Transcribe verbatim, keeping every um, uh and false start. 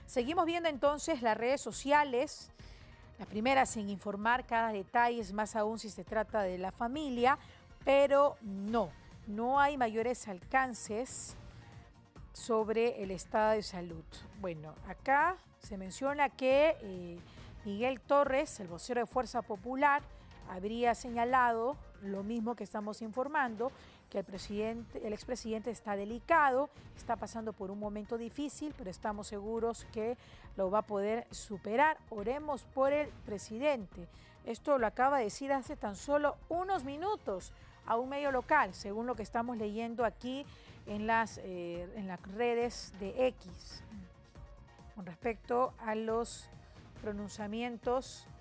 Seguimos viendo entonces las redes sociales, la primera sin informar cada detalle, más aún si se trata de la familia, pero no, no hay mayores alcances sobre el estado de salud. Bueno, acá se menciona que eh, Miguel Torres, el vocero de Fuerza Popular, habría señalado lo mismo que estamos informando, que el presidente, el expresidente está delicado, está pasando por un momento difícil, pero estamos seguros que lo va a poder superar. Oremos por el presidente. Esto lo acaba de decir hace tan solo unos minutos a un medio local, según lo que estamos leyendo aquí en las, eh, en las redes de X, con respecto a los pronunciamientos